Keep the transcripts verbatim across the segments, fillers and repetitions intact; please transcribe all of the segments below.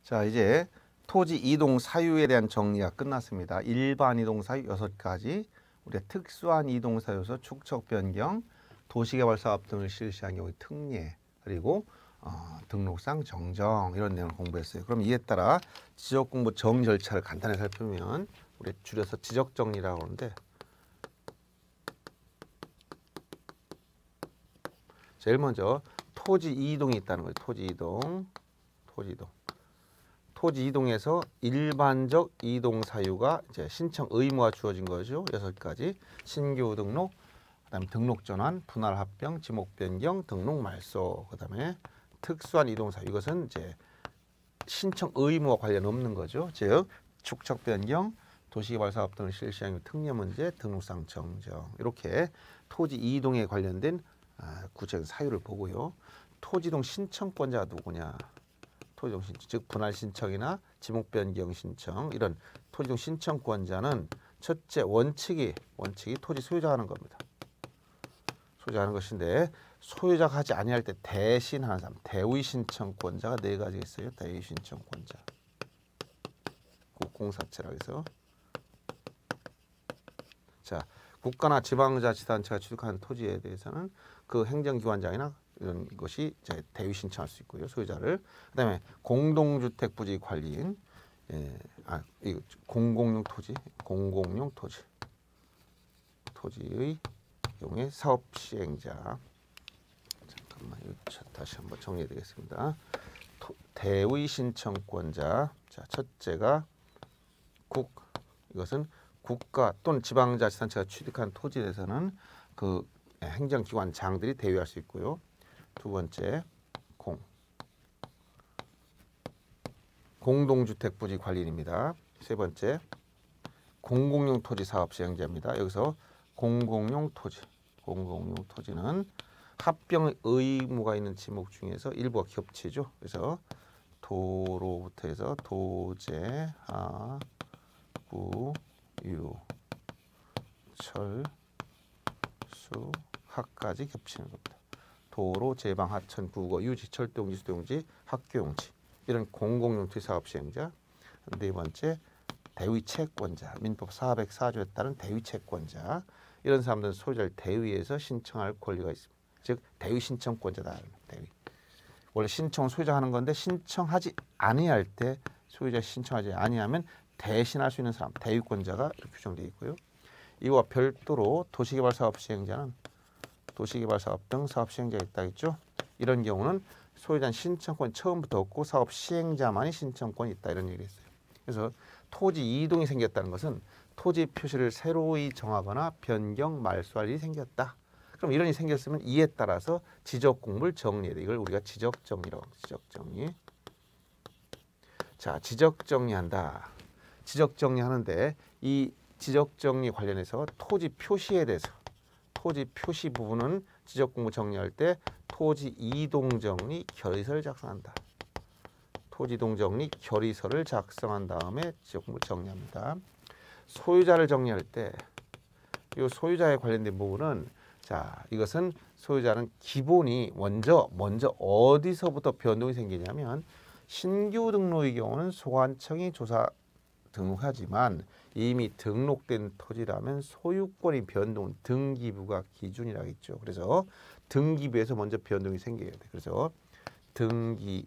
자, 이제 토지 이동 사유에 대한 정리가 끝났습니다. 일반 이동 사유 여섯 가지, 우리가 특수한 이동 사유에서 축척 변경, 도시개발 사업 등을 실시한 경우의 특례, 그리고 어, 등록상 정정 이런 내용을 공부했어요. 그럼 이에 따라 지적 공부 정리 절차를 간단히 살펴보면 우리 줄여서 지적 정리라고 하는데, 제일 먼저 토지 이동이 있다는 거예요. 토지 이동, 토지 이동. 토지 이동에서 일반적 이동 사유가 이제 신청 의무가 주어진 거죠. 여섯 가지. 신규 등록, 그다음에 등록 전환, 분할 합병, 지목 변경, 등록 말소. 그다음에 특수한 이동 사유. 이것은 이제 신청 의무와 관련 없는 거죠. 즉 축척 변경, 도시개발 사업 등을 실시한 특례 문제, 등록상 정정. 이렇게 토지 이동에 관련된 아, 구체적인 사유를 보고요. 토지 이동 신청권자가 누구냐? 토지이동 신청, 즉 분할 신청이나 지목 변경 신청, 이런 토지이동 신청권자는 첫째 원칙이 원칙이 토지 소유자가 하는 겁니다. 소유자가 하는 것인데, 소유자가 하지 아니할 때 대신하는 사람, 대의 신청권자가 네 가지 있어요. 대의 신청권자. 국공사채라고 해서. 자, 국가나 지방자치단체가 취득한 토지에 대해서는 그 행정기관장이나 이런 것이 이제 대위 신청할 수 있고요. 소유자를. 그다음에 공동주택 부지 관리인, 예, 아, 이 공공용 토지, 공공용 토지, 토지의 경우에 사업 시행자. 잠깐만, 이거 다시 한번 정리해 드리겠습니다. 토, 대의 신청권자. 자, 첫째가 국, 이것은 국가 또는 지방자치단체가 취득한 토지에 대해서는 그 행정기관장들이 대위할 수 있고요. 두 번째, 공. 공동주택 부지 관리인입니다. 세 번째, 공공용 토지 사업 시행자입니다. 여기서 공공용 토지, 공공용 토지는 합병 의무가 있는 지목 중에서 일부가 겹치죠. 그래서 도로부터 해서 도제, 하, 구, 유, 철, 수, 학까지 겹치는 겁니다. 도로, 제방, 하천, 국어, 유지, 철도용지, 수도용지, 학교용지, 이런 공공용 토지 사업 시행자. 네 번째, 대위 채권자, 민법 사백사 조에 따른 대위 채권자. 이런 사람들은 소유자를 대위에서 신청할 권리가 있습니다. 즉 대위 신청권자다. 대위. 원래 신청은 소유자가 하는 건데, 신청하지 아니할 때 소유자 신청하지 아니하면 대신할 수 있는 사람, 대위권자가 이렇게 규정되어 있고요. 이와 별도로 도시개발 사업 시행자는 도시개발 사업 등 사업 시행자가 있다 했죠. 이런 경우는 소유자는 신청권이 처음부터 없고 사업 시행자만이 신청권이 있다, 이런 얘기를 했어요. 그래서 토지 이동이 생겼다는 것은 토지 표시를 새로이 정하거나 변경, 말소할 일이 생겼다. 그럼 이런 일이 생겼으면 이에 따라서 지적 공부를 정리해야 돼. 이걸 우리가 지적 정리라고 합니다. 지적 정리. 자, 지적 정리한다. 지적 정리하는데, 이 지적 정리 관련해서 토지 표시에 대해서, 토지 표시 부분은 지적 공부 정리할 때 토지 이동 정리 결의서를 작성한다. 토지 이동 정리 결의서를 작성한 다음에 지적 공부 정리합니다. 소유자를 정리할 때 이 소유자에 관련된 부분은, 자, 이것은 소유자는 기본이 먼저 먼저 어디서부터 변동이 생기냐면, 신규 등록의 경우는 소관청이 조사 등록하지만 이미 등록된 토지라면 소유권이 변동, 등기부가 기준이라고 했죠. 그래서 등기부에서 먼저 변동이 생겨야 돼. 그래서 등기가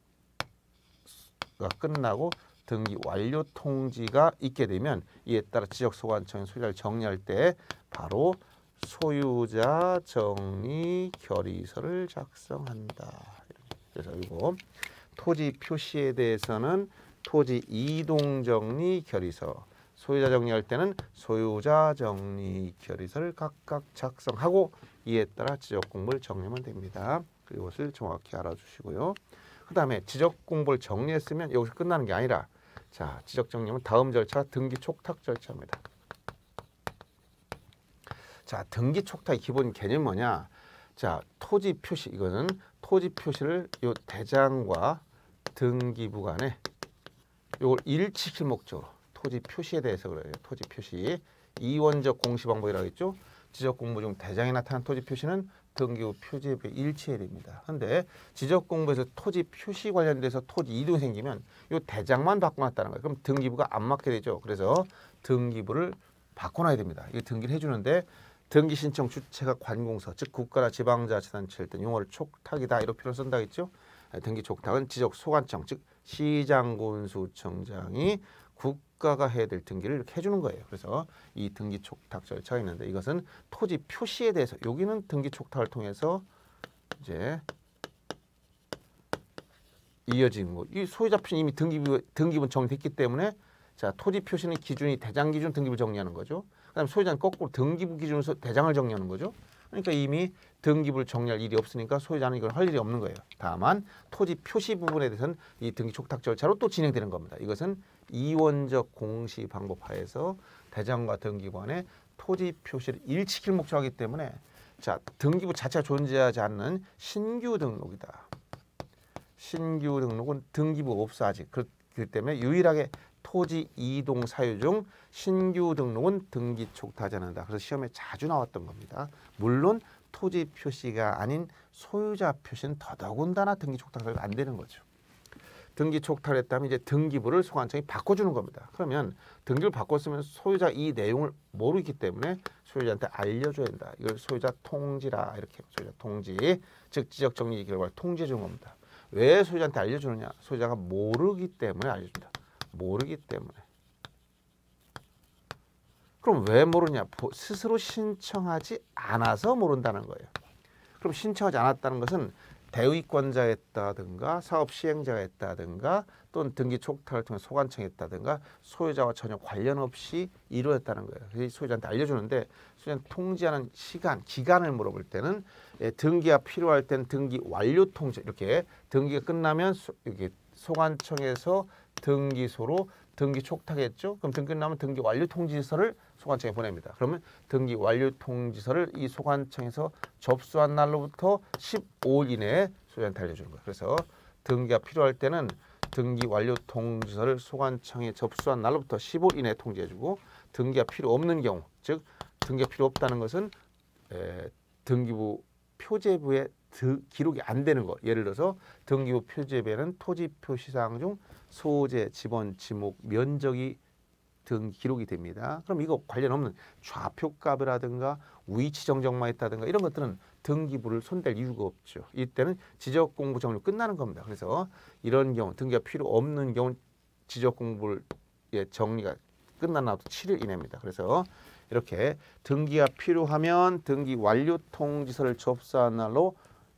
끝나고 등기 완료 통지가 있게 되면 이에 따라 지적소관청이 소유자를 정리할 때 바로 소유자 정리 결의서를 작성한다. 그래서 이거 토지 표시에 대해서는 토지 이동 정리 결의서, 소유자 정리할 때는 소유자 정리 결의서를 각각 작성하고 이에 따라 지적 공부를 정리하면 됩니다. 이것을 정확히 알아주시고요. 그 다음에 지적 공부를 정리했으면 여기서 끝나는 게 아니라, 자, 지적 정리하면 다음 절차 등기 촉탁 절차입니다. 자, 등기 촉탁의 기본 개념이 뭐냐? 자, 토지 표시, 이거는 토지 표시를 요 대장과 등기부 간에 이걸 일치시킬 목적으로 토지 표시에 대해서 그래요. 토지 표시 이원적 공시 방법이라고 했죠. 지적 공부 중 대장에 나타난 토지 표시는 등기부 표제부에 일치해야 됩니다. 근데 지적공부에서 토지 표시 관련돼서 토지 이동이 생기면 이 대장만 바꿔놨다는 거예요. 그럼 등기부가 안 맞게 되죠. 그래서 등기부를 바꿔놔야 됩니다. 이거 등기를 해주는데 등기 신청 주체가 관공서, 즉 국가나 지방자치단체일 때 용어를 촉탁이다 이렇게 표현 쓴다 했죠. 등기 촉탁은 지적 소관청, 즉 시장군수청장이 국가가 해야 될 등기를 이렇게 해주는 거예요. 그래서 이 등기 촉탁 절차가 있는데 이것은 토지 표시에 대해서 여기는 등기 촉탁을 통해서 이제 이어지는 거. 이 소유자 표시는 이미 등기부 등기분 정리됐기 때문에 자 토지 표시는 기준이 대장 기준 등기부 정리하는 거죠. 그다음 소유자는 거꾸로 등기부 기준으로 대장을 정리하는 거죠. 그러니까 이미 등기부를 정리할 일이 없으니까 소유자는 이걸 할 일이 없는 거예요. 다만 토지 표시 부분에 대해서는 이 등기 촉탁 절차로 또 진행되는 겁니다. 이것은 이원적 공시 방법 하에서 대장과 등기부 간의 토지 표시를 일치키를 목적하기 때문에 자 등기부 자체가 존재하지 않는 신규 등록이다. 신규 등록은 등기부가 없어 아직. 그렇기 때문에 유일하게 토지 이동 사유 중 신규 등록은 등기 촉탁하지 않는다. 그래서 시험에 자주 나왔던 겁니다. 물론 토지 표시가 아닌 소유자 표시는 더더군다나 등기 촉탁이 안 되는 거죠. 등기 촉탁을 했다면 이제 등기부를 소관청이 바꿔주는 겁니다. 그러면 등기를 바꿨으면 소유자 이 내용을 모르기 때문에 소유자한테 알려줘야 된다. 이걸 소유자 통지라 이렇게 소유자 통지, 즉 지적 정리 결과를 통지해 주는 겁니다. 왜 소유자한테 알려주느냐? 소유자가 모르기 때문에 알려준다. 모르기 때문에. 그럼 왜 모르냐? 스스로 신청하지 않아서 모른다는 거예요. 그럼 신청하지 않았다는 것은 대위권자가 했다든가 사업 시행자가 했다든가 또는 등기 촉탁을 통해 소관청이 했다든가 소유자와 전혀 관련 없이 이루어졌다는 거예요. 그래서 소유자한테 알려주는데 소유자한테 통지하는 시간, 기간을 물어볼 때는 예, 등기가 필요할 때는 등기 완료 통지 이렇게 등기가 끝나면 소, 이렇게 소관청에서 등기소로 등기 촉탁했죠. 그럼 등기 끝나면 등기 완료 통지서를 소관청에 보냅니다. 그러면 등기 완료 통지서를 이 소관청에서 접수한 날로부터 십오 일 이내에 소유자한테 알려주는 거예요. 그래서 등기가 필요할 때는 등기 완료 통지서를 소관청에 접수한 날로부터 십오 일 이내에 통지해주고 등기가 필요 없는 경우, 즉 등기가 필요 없다는 것은 에, 등기부 표제부에 드, 기록이 안 되는 것. 예를 들어서 등기부 표제부에는 토지 표시사항 중 소재, 지번, 지목, 면적이 등 기록이 됩니다. 그럼 이거 관련 없는 좌표값이라든가 위치 정정만 했다든가 이런 것들은 등기부를 손댈 이유가 없죠. 이때는 지적 공부 정리 끝나는 겁니다. 그래서 이런 경우 등기가 필요 없는 경우 지적 공부를 예, 정리가 끝난 날부터 칠 일 이내입니다. 그래서 이렇게 등기가 필요하면 등기 완료 통지서를 접수한 날로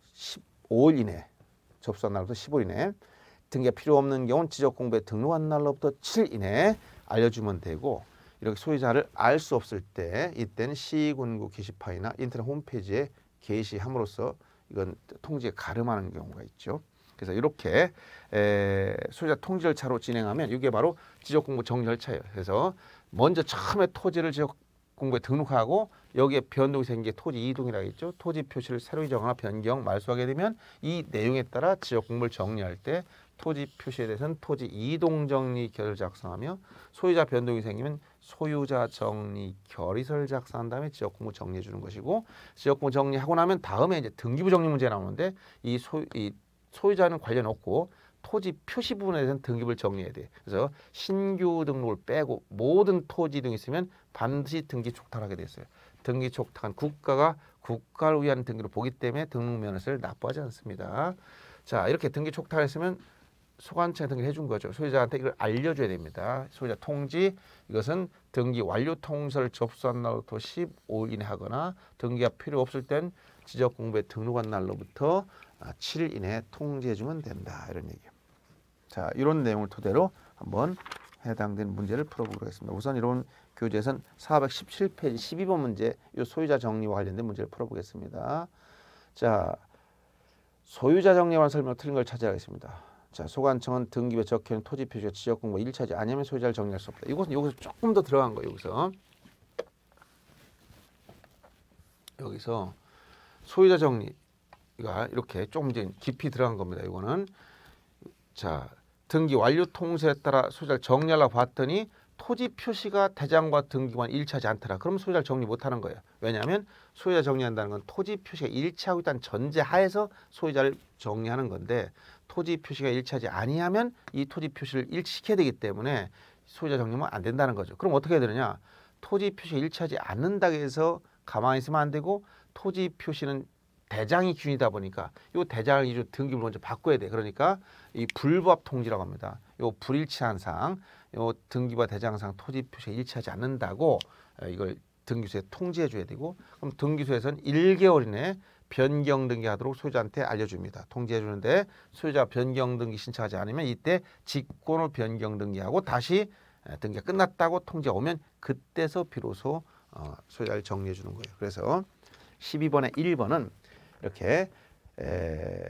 십오 일 이내, 접수한 날부터 십오 일 이내, 등기가 필요 없는 경우는 지적 공부에 등록한 날로부터 칠 일 이내에 알려주면 되고 이렇게 소유자를 알 수 없을 때 이때는 시군구 게시판이나 인터넷 홈페이지에 게시함으로써 이건 통지에 가름하는 경우가 있죠. 그래서 이렇게 에, 소유자 통지 절차로 진행하면 이게 바로 지적 공부 정리 절차예요. 그래서 먼저 처음에 토지를 지적 공부에 등록하고 여기에 변동이 생긴 게 토지 이동이라고 했죠. 토지 표시를 새로 정하거나 변경, 말소하게 되면 이 내용에 따라 지적 공부를 정리할 때 토지 표시에 대해서는 토지 이동 정리 결을 작성하며 소유자 변동이 생기면 소유자 정리 결의서를 작성한 다음에 지적 공부 정리해 주는 것이고 지적 공부 정리하고 나면 다음에 이제 등기부 정리 문제 나오는데 이, 소, 이 소유자는 관련 없고 토지 표시 부분에 대해서는 등기부를 정리해야 돼. 그래서 신규 등록을 빼고 모든 토지 등이 있으면 반드시 등기 촉탁을 하게 돼 있어요. 등기 촉탁은 국가가 국가를 위한 등기로 보기 때문에 등록 면허세를 납부하지 않습니다. 자, 이렇게 등기 촉탁을 했으면 소관청에 등기를 해준 거죠. 소유자한테 이걸 알려줘야 됩니다. 소유자 통지, 이것은 등기 완료 통지서를 접수한 날로부터 십오 일 이내 하거나 등기가 필요 없을 땐 지적 공부에 등록한 날로부터 칠 일 이내에 통지해주면 된다. 이런 얘기예요. 자, 이런 내용을 토대로 한번 해당되는 문제를 풀어보도록 하겠습니다. 우선 이런 교재에서는 사백십칠 페이지 십이 번 문제, 이 소유자 정리와 관련된 문제를 풀어보겠습니다. 자, 소유자 정리에 관한 설명 틀린 걸 찾아야겠습니다. 자, 소관청은 등기부에 적혀있는 토지 표시가 지적 공부가 일치하지 않으면 소유자를 정리할 수 없다. 이것은 여기서 조금 더 들어간 거예요. 여기서 여기서 소유자 정리가 이렇게 조금 이제 깊이 들어간 겁니다. 이거는 자, 등기 완료 통지에 따라 소유자를 정리하려고 봤더니 토지 표시가 대장과 등기관 일치하지 않더라. 그럼 소유자를 정리 못하는 거예요. 왜냐하면 소유자 정리한다는 건 토지 표시가 일치하고 있다는 전제 하에서 소유자를 정리하는 건데 토지 표시가 일치하지 아니하면 이 토지 표시를 일치시켜야 되기 때문에 소유자 정리면 안 된다는 거죠. 그럼 어떻게 해야 되느냐? 토지 표시가 일치하지 않는다 해서 가만히 있으면 안 되고 토지 표시는 대장이 기준이다 보니까 이 대장을 기준 등기부를 먼저 바꿔야 돼. 그러니까 이 불부합 통지라고 합니다. 이 불일치한 사항, 이 등기부와 대장상 토지 표시가 일치하지 않는다고 이걸 등기소에 통지해 줘야 되고 그럼 등기소에서는 일 개월 이내에 변경 등기하도록 소유자한테 알려줍니다. 통지해 주는데 소유자가 변경 등기 신청하지 않으면 이때 직권으로 변경 등기하고 다시 등기가 끝났다고 통지가 오면 그때서 비로소 어, 소유자를 정리해 주는 거예요. 그래서 십이 번의 일 번은 이렇게 에,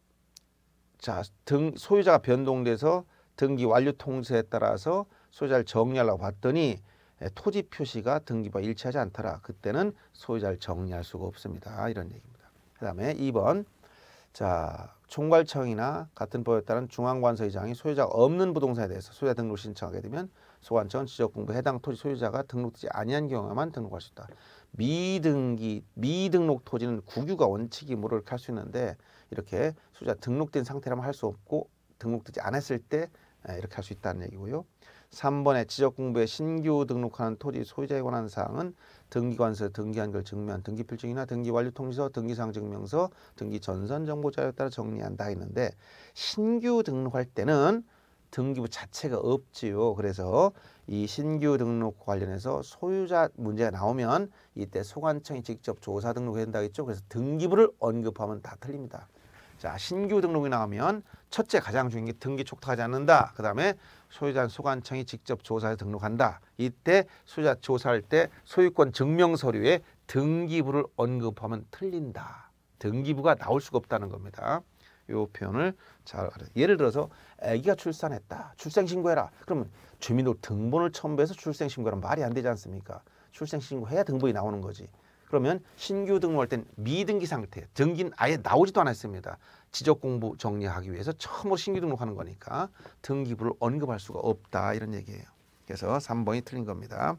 자, 등 소유자가 변동돼서 등기 완료 통지에 따라서 소유자를 정리하려고 봤더니 에, 토지 표시가 등기부와 일치하지 않더라. 그때는 소유자를 정리할 수가 없습니다. 이런 얘기입니다. 그다음에 이 번 자, 총괄청이나 같은 법에 따른 중앙관서의장이 소유자가 없는 부동산에 대해서 소유자 등록 신청하게 되면 소관청은 지적공부 해당 토지 소유자가 등록되지 아니한 경우에만 등록할 수 있다. 미등기, 미등록 토지는 국유가 원칙이 모를 할 수 있는데 이렇게 소유자 등록된 상태라면 할 수 없고 등록되지 않았을 때 이렇게 할 수 있다는 얘기고요. 삼 번에 지적공부에 신규 등록하는 토지 소유자에 관한 사항은 등기관서 등기한 걸 증명한 등기필증이나 등기완료통지서, 등기사항증명서, 등기전선정보자료에 따라 정리한다 했는데 신규 등록할 때는 등기부 자체가 없지요. 그래서 이 신규 등록 관련해서 소유자 문제가 나오면 이때 소관청이 직접 조사 등록해야 된다 했죠. 그래서 등기부를 언급하면 다 틀립니다. 자, 신규 등록이 나오면 첫째 가장 중요한 게 등기 촉탁하지 않는다. 그 다음에 소유자 소관청이 직접 조사해서 등록한다. 이때 소유자 조사할 때 소유권 증명 서류에 등기부를 언급하면 틀린다. 등기부가 나올 수가 없다는 겁니다. 이 표현을 잘 알아요. 예를 들어서 아기가 출산했다. 출생신고해라. 그러면 주민등록 등본을 첨부해서 출생신고하면 말이 안 되지 않습니까? 출생신고해야 등본이 나오는 거지. 그러면 신규 등록할 땐 미등기 상태, 등기는 아예 나오지도 않았습니다. 지적공부 정리하기 위해서 처음으로 신규 등록하는 거니까 등기부를 언급할 수가 없다 이런 얘기예요. 그래서 삼 번이 틀린 겁니다.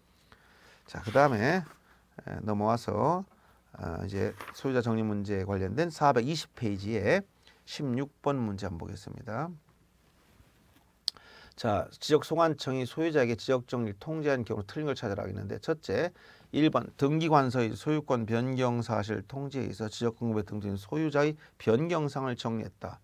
자, 그 다음에 넘어와서 이제 소유자 정리 문제에 관련된 사백이십 페이지에 십육 번 문제 한번 보겠습니다. 자, 지적소관청이 소유자에게 지적정리를 통지한 경우 틀린 걸 찾으라 했는데 첫째, 일 번 등기관서의 소유권 변경 사실 통지에 있어 지적공부에 등록된 소유자의 변경사항을 정리했다.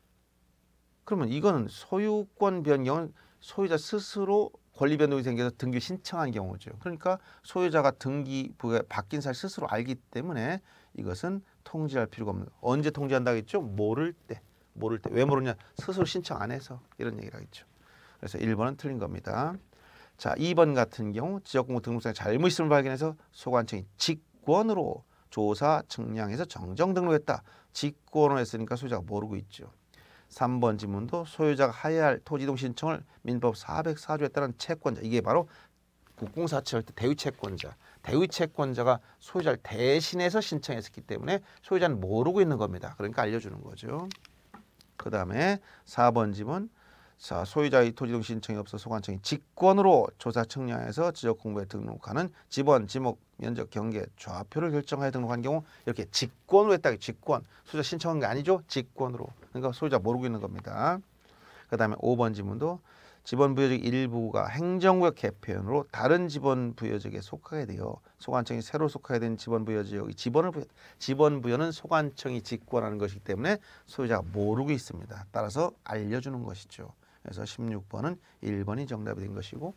그러면 이거는 소유권 변경은 소유자 스스로 권리 변동이 생겨서 등기 신청한 경우죠. 그러니까 소유자가 등기부에 바뀐 사실 스스로 알기 때문에 이것은 통지할 필요가 없는. 언제 통지한다고 했죠? 모를 때. 모를 때. 왜 모르냐? 스스로 신청 안 해서 이런 얘기를 하겠죠. 그래서 일 번은 틀린 겁니다. 자, 이 번 같은 경우 지적공부 등록상에 잘못 있음을 발견해서 소관청이 직권으로 조사 측량해서 정정 등록했다. 직권으로 했으니까 소유자가 모르고 있죠. 삼 번 지문도 소유자가 하여야 할 토지이동 신청을 민법 사백사 조에 따른 채권자, 이게 바로 국공사채할 때 대위채권자, 대위채권자가 소유자를 대신해서 신청했기 때문에 소유자는 모르고 있는 겁니다. 그러니까 알려주는 거죠. 그 다음에 사 번 지문, 자, 소유자의 토지이동 신청이 없어 소관청이 직권으로 조사 측량해서 지적공부에 등록하는 지번, 지목, 면적, 경계, 좌표를 결정하여 등록한 경우 이렇게 직권으로 했다. 직권. 소유자 신청한 게 아니죠. 직권으로. 그러니까 소유자 모르고 있는 겁니다. 그 다음에 오 번 지문도 지번 부여적 일부가 행정구역 개편으로 다른 지번 부여적에 속하게 되어 소관청이 새로 속하게 된 지번 부여지역의 지번을 부여, 지번 부여는 소관청이 직권하는 것이기 때문에 소유자가 모르고 있습니다. 따라서 알려주는 것이죠. 그래서 십육 번은 일 번이 정답이 된 것이고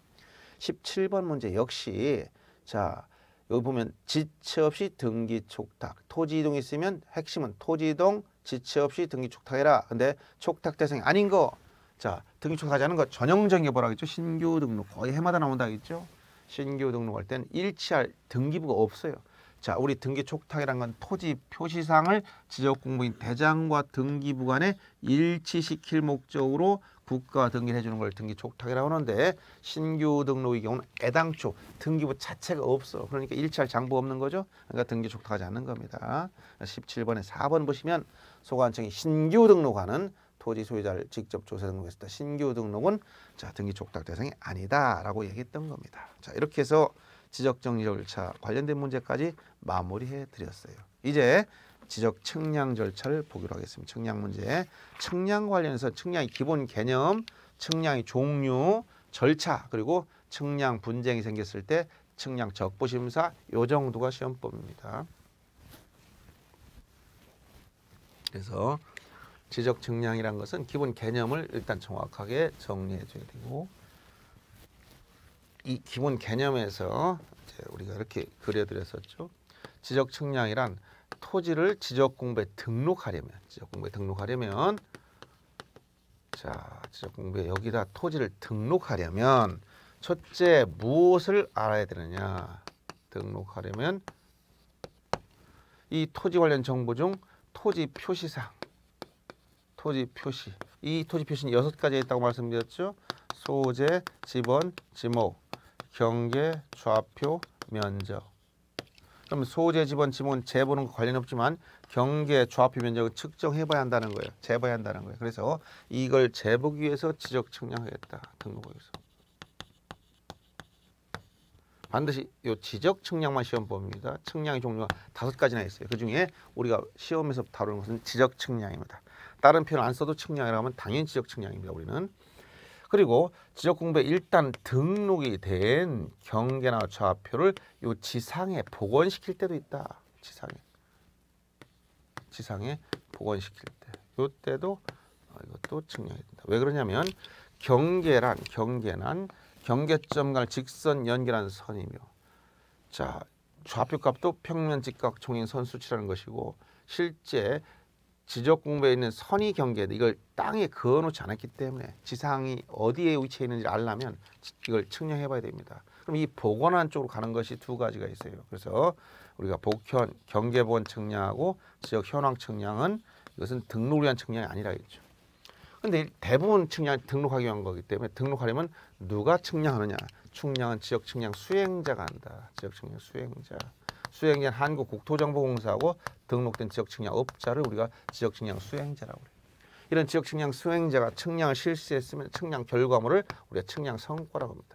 십칠 번 문제 역시 자, 여기 보면 지체 없이 등기 촉탁, 토지 이동이 있으면 핵심은 토지 이동, 지체 없이 등기 촉탁해라. 근데 촉탁 대상이 아닌 거, 자, 등기 촉탁하지 않은 거 전형적인 뭐라 그랬죠? 신규 등록 거의 해마다 나온다 했죠? 신규 등록할 때는 일치할 등기부가 없어요. 자, 우리 등기 촉탁이란 건 토지 표시상을 지적공부인 대장과 등기부 간에 일치시킬 목적으로 국가가 등기를 해주는 걸 등기 촉탁이라고 하는데 신규 등록의 경우는 애당초 등기부 자체가 없어. 그러니까 일치할 장부가 없는 거죠. 그러니까 등기 촉탁하지 않는 겁니다. 십칠 번에 사 번 보시면 소관청이 신규 등록하는 토지 소유자를 직접 조사 등록했을 때 신규 등록은 자 등기 촉탁 대상이 아니다라고 얘기했던 겁니다. 자 이렇게 해서 지적 정리 절차 관련된 문제까지 마무리해 드렸어요. 이제 지적 측량 절차를 보기로 하겠습니다. 측량 문제. 측량 관련해서 측량의 기본 개념, 측량의 종류, 절차, 그리고 측량 분쟁이 생겼을 때 측량 적부심사 요 정도가 시험법입니다. 그래서 지적 측량이란 것은 기본 개념을 일단 정확하게 정리해 줘야 되고, 이 기본 개념에서 이제 우리가 이렇게 그려드렸었죠. 지적 측량이란 토지를 지적 공부에 등록하려면, 지적 공부에 등록하려면, 자 지적 공부에 여기다 토지를 등록하려면 첫째 무엇을 알아야 되느냐? 등록하려면 이 토지 관련 정보 중 토지 표시상, 토지 표시, 이 토지 표시는 여섯 가지가 있다고 말씀드렸죠. 소재, 지번, 지목, 경계, 좌표, 면적. 그럼 소재, 지번, 지목은 재보는 거 관련 없지만 경계, 좌표, 면적은 측정해봐야 한다는 거예요. 재봐야 한다는 거예요. 그래서 이걸 재보기 위해서 지적 측량하겠다. 등록을 위해서. 반드시 이 지적 측량만 시험법입니다. 측량의 종류가 다섯 가지나 있어요. 그 중에 우리가 시험에서 다루는 것은 지적 측량입니다. 다른 표현 안 써도 측량이라고 하면 당연히 지적 측량입니다. 우리는. 그리고 지적 공부에 일단 등록이 된 경계나 좌표를 요 지상에 복원시킬 때도 있다. 지상에. 지상에 복원시킬 때. 요 때도 이것도 측량해야 된다. 왜 그러냐면 경계란 경계란 경계점 간 직선 연결한 선이며, 자 좌표값도 평면 직각 총인 선 수치라는 것이고, 실제 지적 공부에 있는 선이 경계인데 이걸 땅에 그어놓지 않았기 때문에 지상이 어디에 위치해 있는지 알려면 이걸 측량해 봐야 됩니다. 그럼 이 복원한 쪽으로 가는 것이 두 가지가 있어요. 그래서 우리가 복현, 경계복원 측량하고 지적 현황 측량은 이것은 등록을 위한 측량이 아니라 했죠. 근데 대부분 측량 등록하기 위한 거기 때문에 등록하려면 누가 측량하느냐? 측량은 지적 측량 수행자가 한다. 지적 측량 수행자. 수행자는 한국국토정보공사하고 등록된 지적 측량 업자를 우리가 지적 측량 수행자라고 해요. 이런 지적 측량 수행자가 측량을 실시했으면 측량 결과물을 우리가 측량 성과라고 합니다.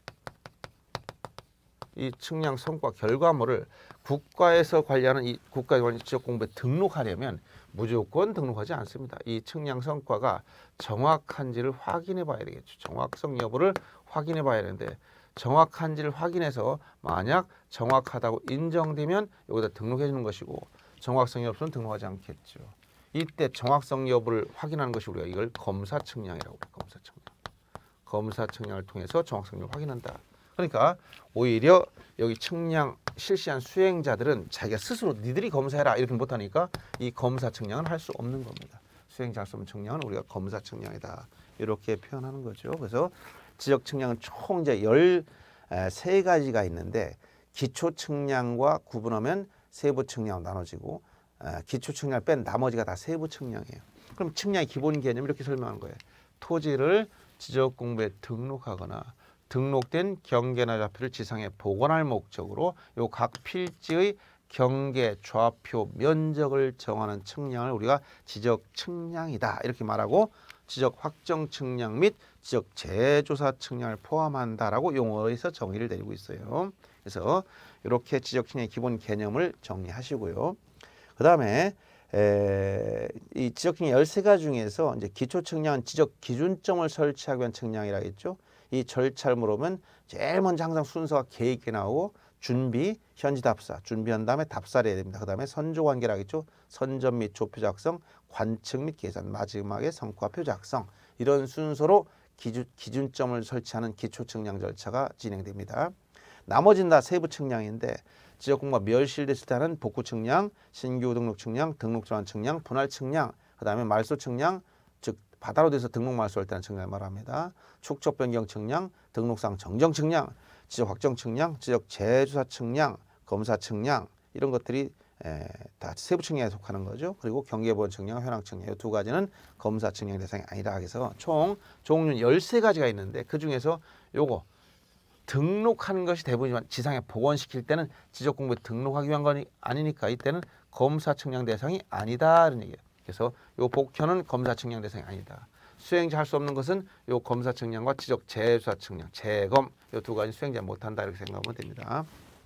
이 측량 성과 결과물을 국가에서 관리하는 이 국가에 관련 지적 공부에 등록하려면 무조건 등록하지 않습니다. 이 측량 성과가 정확한지를 확인해 봐야 되겠죠. 정확성 여부를 확인해 봐야 되는데, 정확한지를 확인해서 만약 정확하다고 인정되면 여기다 등록해 주는 것이고, 정확성이 없으면 등록하지 않겠죠. 이때 정확성 여부를 확인하는 것이 우리가 이걸 검사 측량이라고 해요. 검사 측량. 검사 측량을 통해서 정확성을 확인한다. 그러니까 오히려 여기 측량 실시한 수행자들은 자기가 스스로 니들이 검사해라 이렇게 못하니까 이 검사 측량은 할 수 없는 겁니다. 수행자 할 수 없는 측량은 우리가 검사 측량이다. 이렇게 표현하는 거죠. 그래서 지적 측량은 총 이제 열세 가지가 있는데, 기초 측량과 구분하면 세부 측량으로 나눠지고, 기초 측량을 뺀 나머지가 다 세부 측량이에요. 그럼 측량의 기본 개념 이렇게 설명하는 거예요. 토지를 지적 공부에 등록하거나 등록된 경계나 좌표를 지상에 복원할 목적으로 요 각 필지의 경계, 좌표, 면적을 정하는 측량을 우리가 지적 측량이다 이렇게 말하고, 지적 확정 측량 및 지적 재조사 측량을 포함한다라고 용어에서 정의를 내리고 있어요. 그래서 이렇게 지적 측량의 기본 개념을 정리하시고요. 그 다음에 이 지적 측량 열세 가지 중에서 이제 기초 측량은 지적 기준점을 설치하기 위한 측량이라 했죠. 이 절차를 물으면 제일 먼저 항상 순서가 계획이 나오고, 준비, 현지 답사, 준비한 다음에 답사를 해야 됩니다. 그 다음에 선조 관계라 했죠. 선점 및 조표 작성, 관측 및 계산, 마지막에 성과표 작성, 이런 순서로 기준, 기준점을 설치하는 기초 측량 절차가 진행됩니다. 나머지는 다 세부 측량인데, 지적 공부가 멸실됐을 때는 복구 측량, 신규 등록 측량, 등록 전환 측량, 분할 측량, 그 다음에 말소 측량, 즉 바다로 돼서 등록 말소할 때는 측량을 말합니다. 축적 변경 측량, 등록상 정정 측량, 지적 확정 측량, 지적 재조사 측량, 검사 측량, 이런 것들이 에, 다 세부 측량에 속하는 거죠. 그리고 경계보원 측량, 현황 측량, 이 두 가지는 검사 측량 대상이 아니라 해서 총 종류는 열세 가지가 있는데, 그 중에서 요거 등록하는 것이 대부분이지만 지상에 복원시킬 때는 지적 공부에 등록하기 위한 건 아니니까 이때는 검사 측량 대상이 아니다 이런 얘기예요. 그래서 요 복현은 검사 측량 대상이 아니다. 수행자 할 수 없는 것은 요 검사 측량과 지적 재수사 측량, 재검 요 두 가지 수행자 못한다 이렇게 생각하면 됩니다.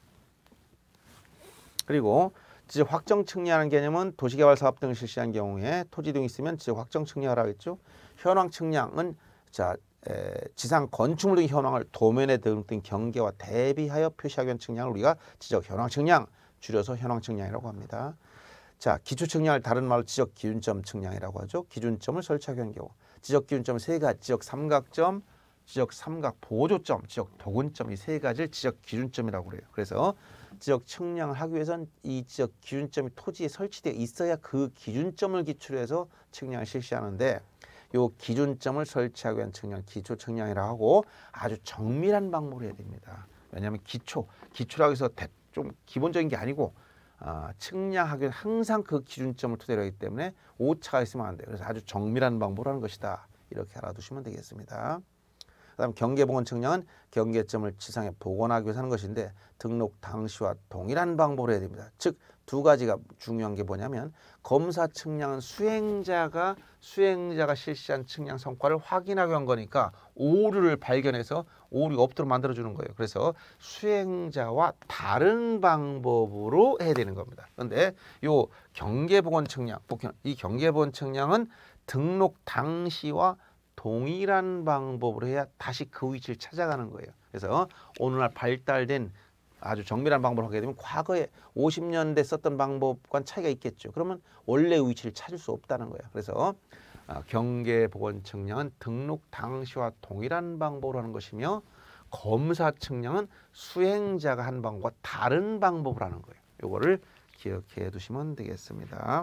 그리고 지적 확정 측량하는 개념은 도시개발 사업 등을 실시한 경우에 토지 등이 있으면 지적 확정 측량을 하겠죠. 현황 측량은 자 에, 지상 건축물 등 현황을 도면에 등 경계와 대비하여 표시하기 위한 측량을 우리가 지적 현황 측량, 줄여서 현황 측량이라고 합니다. 자, 기초 측량을 다른 말로 지적 기준점 측량이라고 하죠. 기준점을 설치하기 위한 경우. 지적 기준점 세 가지, 지적 삼각점, 지적 삼각 보조점, 지적 도근점 이 세 가지를 지적 기준점이라고 그래요. 그래서 지적 측량을 하기 위해서는 이 지적 기준점이 토지에 설치되어 있어야 그 기준점을 기초로 해서 측량을 실시하는데 요 기준점을 설치하기 위한 측량, 기초 측량이라고 하고 아주 정밀한 방법으로 해야 됩니다. 왜냐하면 기초, 기초라고 해서 대, 좀 기본적인 게 아니고 아, 측량하기 위해 항상 그 기준점을 토대로 하기 때문에 오차가 있으면 안 돼요. 그래서 아주 정밀한 방법으로 하는 것이다. 이렇게 알아두시면 되겠습니다. 그다음 경계복원 측량은 경계점을 지상에 복원하기 위해서 하는 것인데 등록 당시와 동일한 방법으로 해야 됩니다. 즉 두 가지가 중요한 게 뭐냐면 검사 측량은 수행자가 수행자가 실시한 측량 성과를 확인하기 위한 거니까 오류를 발견해서 오류가 없도록 만들어주는 거예요. 그래서 수행자와 다른 방법으로 해야 되는 겁니다. 그런데 요 경계복원 측량, 이 경계복원 측량은 등록 당시와 동일한 방법으로 해야 다시 그 위치를 찾아가는 거예요. 그래서 오늘날 발달된 아주 정밀한 방법을 하게 되면 과거에 오십 년대 썼던 방법과는 차이가 있겠죠. 그러면 원래 위치를 찾을 수 없다는 거예요. 그래서 경계복원 측량은 등록 당시와 동일한 방법으로 하는 것이며 검사 측량은 수행자가 한 방법과 다른 방법으로 하는 거예요. 이거를 기억해 두시면 되겠습니다.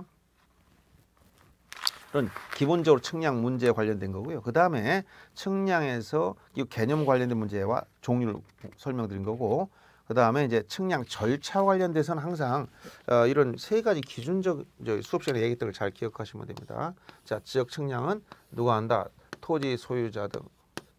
그런 기본적으로 측량 문제에 관련된 거고요. 그 다음에 측량에서 이 개념 관련된 문제와 종류를 설명드린 거고, 그 다음에 이제 측량 절차 관련돼서는 항상 어, 이런 세 가지 기준적 수업 시간에 얘기했던 걸 잘 기억하시면 됩니다. 자, 지적 측량은 누가 한다? 토지 소유자 등,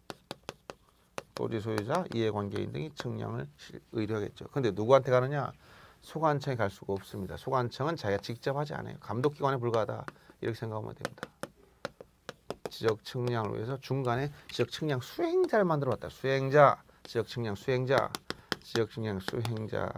토지 소유자, 이해관계인 등이 측량을 의뢰하겠죠. 근데 누구한테 가느냐? 소관청에 갈 수가 없습니다. 소관청은 자기가 직접 하지 않아요. 감독기관에 불과하다. 이렇게 생각하면 됩니다. 지적 측량을 위해서 중간에 지적 측량 수행자를 만들어 왔다. 수행자, 지적 측량 수행자, 지적 측량 수행자,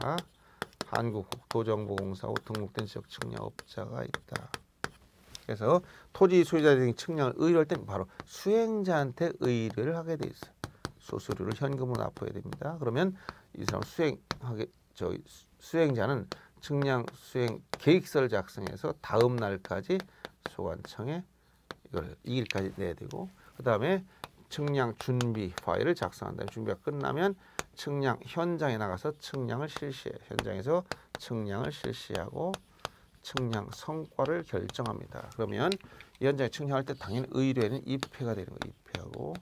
한국국토정보공사하고 등록된 지적 측량업자가 있다. 그래서 토지 소유자 등이 측량을 의뢰할 때는 바로 수행자한테 의뢰를 하게 돼 있어요. 수수료를 현금으로 납부해야 됩니다. 그러면 이 사람 수행하게 저 수행자는 측량 수행 계획서를 작성해서 다음 날까지 소관청에 이걸 이 일까지 내야 되고, 그 다음에 측량 준비 파일을 작성한다. 준비가 끝나면 측량 현장에 나가서 측량을 실시해 현장에서 측량을 실시하고 측량 성과를 결정합니다. 그러면 이 현장에 측량할 때 당연히 의뢰는 입회가 되는 거예요. 입회하고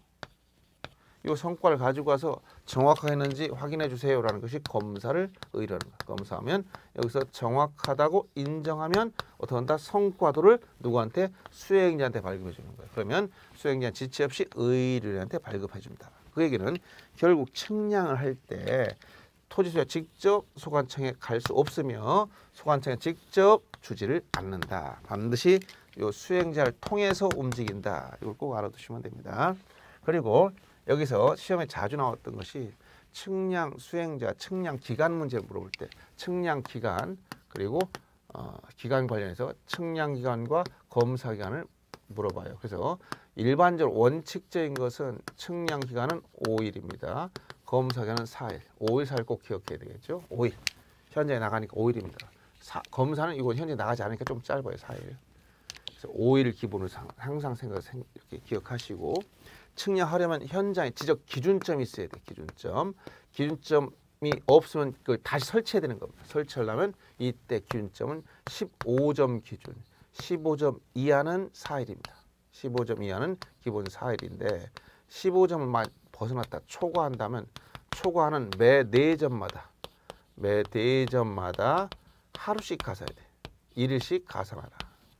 이 성과를 가지고 와서 정확하게 했는지 확인해 주세요라는 것이 검사를 의뢰하는 거예요. 검사하면 여기서 정확하다고 인정하면 어떻게 한다? 성과도를 누구한테? 수행자한테 발급해 주는 거예요. 그러면 수행자 지체 없이 의뢰인한테 발급해 줍니다. 그 얘기는 결국 측량을 할 때 토지소유자 직접 소관청에 갈 수 없으며 소관청에 직접 주지를 않는다. 반드시 이 수행자를 통해서 움직인다. 이걸 꼭 알아두시면 됩니다. 그리고 여기서 시험에 자주 나왔던 것이 측량 수행자, 측량 기간 문제 물어볼 때 측량 기간 그리고 어, 기간 관련해서 측량 기간과 검사 기간을 물어봐요. 그래서 일반적으로 원칙적인 것은 측량 기간은 오 일입니다. 검사 기간은 사 일. 오 일, 사 일 꼭 기억해야 되겠죠. 오 일. 현장에 나가니까 오 일입니다. 사, 검사는 이건 현장에 나가지 않으니까 좀 짧아요. 사 일. 그래서 오 일을 기본으로 항상 생각 이렇게 기억하시고, 측량하려면 현장에 지적 기준점이 있어야 돼. 기준점. 기준점이 없으면 그걸 다시 설치해야 되는 겁니다. 설치하려면 이때 기준점은 십오 점 기준. 십오 점 이하는 사 일입니다. 십오 점 이하는 기본 사 일인데 십오 점을 벗어났다 초과한다면 초과하는 매 네 점마다 매 네 점마다 하루씩 가사야 돼. 일 일씩 가산하라.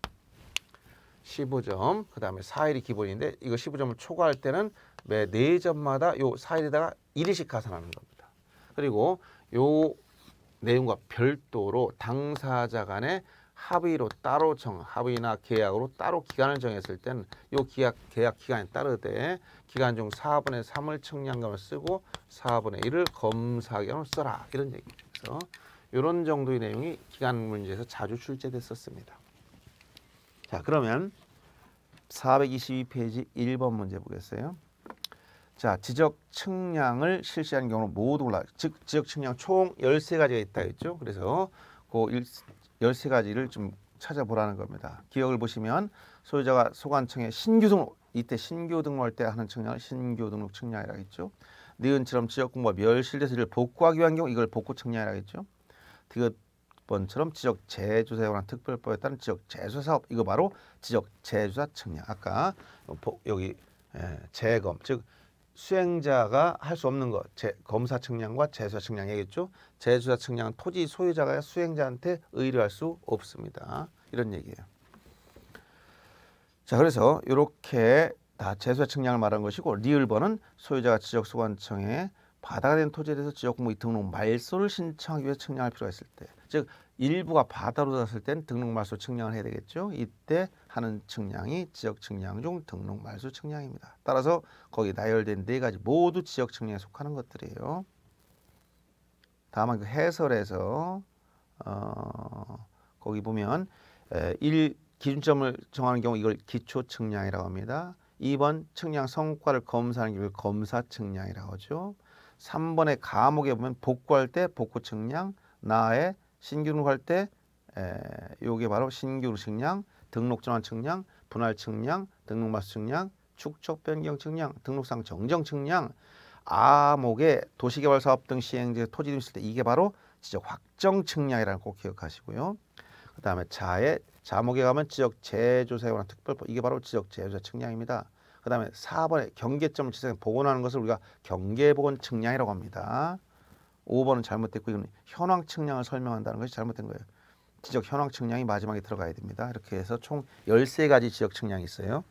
십오 점, 그 다음에 사 일이 기본인데 이거 십오 점을 초과할 때는 매 네 점마다 요 사 일에다가 일 일씩 가산하는 겁니다. 그리고 요 내용과 별도로 당사자 간에 합의로 따로 정, 합의나 계약으로 따로 기간을 정했을 때는 요 계약 계약 기간에 따르되 기간 중 사분의 삼을 측량감을 쓰고 사분의 일을 검사경을 써라 이런 얘기죠. 그래서 이런 정도의 내용이 기간 문제에서 자주 출제됐었습니다. 자, 그러면 사백이십이 페이지 일 번 문제 보겠어요. 자, 지적 측량을 실시하는 경우는 모두 골라. 즉 지적 측량 총 열세 가지가 있다 했죠. 그래서 그 열세 가지를 좀 찾아보라는 겁니다. 기억을 보시면 소유자가 소관청에 신규 등록, 이때 신규 등록할 때 하는 측량을 신규 등록 측량이라고 했죠. 니은처럼 지적 공부가 멸실돼서 이를 복구하기 위한 경우 이걸 복구 측량이라고 했죠. 디귿번처럼 지적 재조사에 관한 특별법에 따른 지적 재조사 사업, 이거 바로 지적 재조사 측량. 아까 여기 재검, 즉 수행자가 할 수 없는 것, 제, 검사 측량과 재조사 측량 얘기했죠. 재조사 측량은 토지 소유자가 수행자한테 의뢰할 수 없습니다. 이런 얘기예요. 자, 그래서 이렇게 다 재조사 측량을 말한 것이고, 리을번은 소유자가 지적소관청에 바다가 된 토지에 대해서 지적공부 등록 말소를 신청하기 위해 측량할 필요가 있을 때, 즉 일부가 바다로 닿았을 땐 등록 말소 측량을 해야 되겠죠. 이때 하는 측량이 지적 측량 중 등록 말소 측량입니다. 따라서 거기 나열된 네 가지 모두 지적 측량에 속하는 것들이에요. 다만 그 해설에서 어, 거기 보면 일 기준점을 정하는 경우 이걸 기초 측량이라고 합니다. 이 번 측량 성과를 검사하는 경우를 검사 측량이라고 하죠. 삼 번의 과목에 보면 복구할 때 복구 측량, 나에 신규 등록할 때 에, 요게 바로 신규 측량, 등록 전환 측량, 분할 측량, 등록 말소 측량, 축적 변경 측량, 등록상 정정 측량, 아목에 도시개발 사업 등 시행제 토지 등 있을 때 이게 바로 지적 확정 측량이라는 꼭 기억하시고요. 그 다음에 자에 자목에 가면 지적 재조사에 관한 특별법, 이게 바로 지적 재조사 측량입니다. 그 다음에 사 번에 경계점을 지정해 복원하는 것을 우리가 경계복원 측량이라고 합니다. 오 번은 잘못됐고 이건 현황 측량을 설명한다는 것이 잘못된 거예요. 지적 현황 측량이 마지막에 들어가야 됩니다. 이렇게 해서 총 열세 가지 지적 측량이 있어요.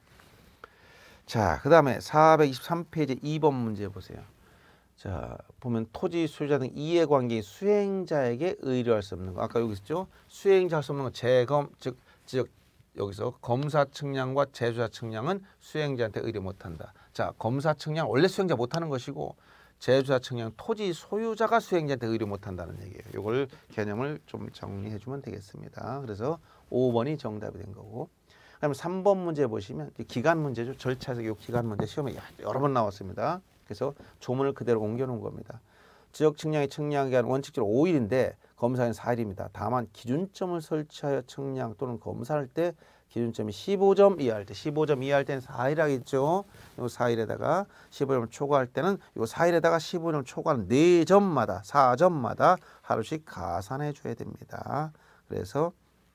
자, 그 다음에 사백이십삼 페이지 이 번 문제 보세요. 자, 보면 토지 소유자 등 이해관계인 수행자에게 의뢰할 수 없는 거. 아까 여기 있죠. 수행자 할 수 없는 건 재검, 즉 지적 여기서 검사 측량과 재조사 측량은 수행자한테 의뢰 못한다. 자, 검사 측량 원래 수행자 못하는 것이고 재조사 측량 토지 소유자가 수행자한테 의뢰 못한다는 얘기예요. 이걸 개념을 좀 정리해 주면 되겠습니다. 그래서 오 번이 정답이 된 거고. 그다음에 삼 번 문제 보시면 기간 문제죠. 절차에서 이 기간 문제 시험에 여러 번 나왔습니다. 그래서 조문을 그대로 옮겨놓은 겁니다. 지적 측량의 측량 기간 원칙적으로 오 일인데 검사는 사 일입니다. 다만 기준점을 설치하여 측량 또는 검사할 때 기준점이 십오 점 이하일 때, 십오 점 이하일 때는 사 일 하겠죠. 요 사 일에다가 십오 점을 초과할 때는 요 사 일에다가 십오 점 초과하는 네 점마다, 사 점마다 하루씩 가산해 줘야 됩니다. 그래서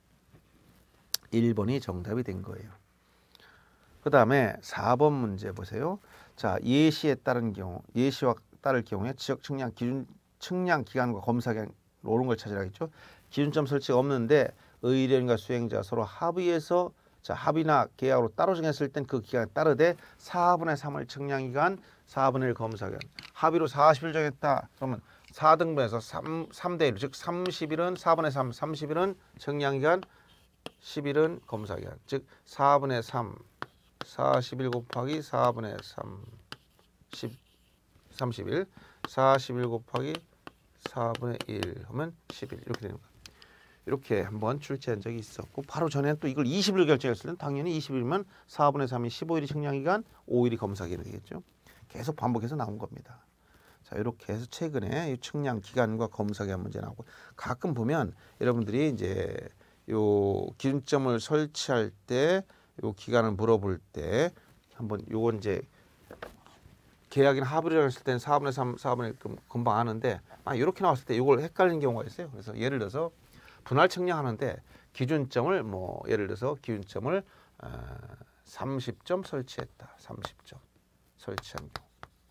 일 번이 정답이 된 거예요. 그 다음에 사 번 문제 보세요. 자, 예시에 따른 경우, 예시와 따를 경우에 지적 측량 기준 측량 기간과 검사 기간 옳은 걸 찾으라겠죠. 기준점 설치가 없는데 의뢰인과 수행자 서로 합의해서 자, 합의나 계약으로 따로 정했을 땐 그 기간에 따르되 사분의 삼을 측량 기간, 사분의 일 검사 기간. 합의로 사십 일 정했다. 그러면 사 등분해서 삼, 삼 대 일, 즉 삼십 일은 사분의 삼, 삼십 일은 측량 기간, 십 일은 검사 기간. 즉 사분의 삼, 사십 일 곱하기 사분의 삼, 십, 삼십 일, 사십 일 곱하기 사분의 일 하면 십 일 이렇게 되는 거예요. 이렇게 한번 출제한 적이 있었고 바로 전에는 또 이걸 이십 일 결정했을 때는 당연히 이십 일이면 사분의 삼이 십오 일이 측량기간, 오 일이 검사기간이 되겠죠. 계속 반복해서 나온 겁니다. 자, 이렇게 해서 최근에 이 측량 기간과 검사기간 문제 나오고 가끔 보면 여러분들이 이제 요 기준점을 설치할 때 요 기간을 물어볼 때 한번 요건 이제 계약이나 합의를 했을 때는 사분의 삼, 사분의 일 금방 아는데 아, 이렇게 나왔을 때 이걸 헷갈리는 경우가 있어요. 그래서 예를 들어서 분할 측량하는데 기준점을 뭐 예를 들어서 기준점을 어, 삼십 점 설치했다. 삼십 점 설치한 경우.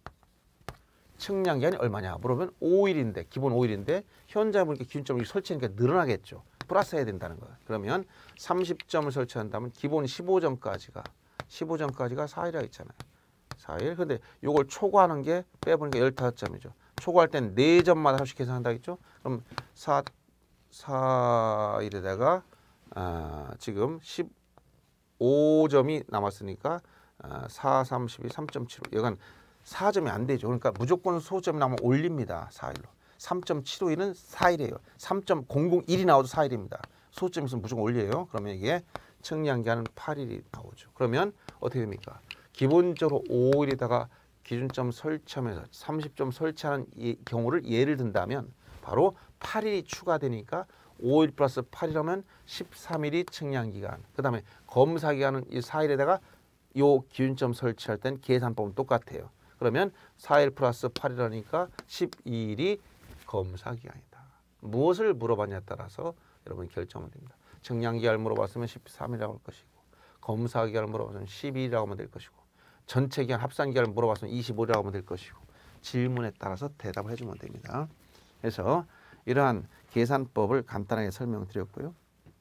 측량 기간이 얼마냐 물어보면 오 일인데 기본 오 일인데 현재 보니까 기준점을 설치하니까 늘어나겠죠. 플러스 해야 된다는 거예요. 그러면 삼십 점을 설치한다면 기본 십오 점까지가 십오 점까지가 사 일이라고 했잖아요. 사 일. 근데 이걸 초과하는 게 빼보니까 십오 점이죠. 초과할 땐 네 점마다 하나씩 계산한다 했죠. 그럼 사, 사 일에다가 아, 지금 십오 점이 남았으니까 아, 사, 삼, 십이, 삼 점 칠오. 이건 사 점이 안 되죠. 그러니까 무조건 소점이 나오면 올립니다. 사 일로. 삼 점 칠오일은 사 일이에요. 삼 점 공공일이 나와도 사 일입니다. 소점이 있으면 무조건 올려요. 그러면 이게 측량기한은 팔 일이 나오죠. 그러면 어떻게 됩니까? 기본적으로 오 일에다가 기준점 설치하면서 삼십 점 설치하는 이 경우를 예를 든다면 바로 팔 일이 추가되니까 오 일 플러스 팔 일하면 십삼 일이 측량기간. 그 다음에 검사기간은 이 사 일에다가 요 기준점 설치할 땐 계산법은 똑같아요. 그러면 사 일 플러스 팔 일하니까 십이 일이 검사기간이다. 무엇을 물어봤냐에 따라서 여러분이 결정하면 됩니다. 측량기간을 물어봤으면 십삼 일이라고 할 것이고, 검사기간을 물어봤으면 십이 일이라고 하면 될 것이고, 전체기간 합산기간을 물어봤으면 이십오 일이라고 하면 될 것이고, 질문에 따라서 대답을 해주면 됩니다. 그래서 이러한 계산법을 간단하게 설명드렸고요.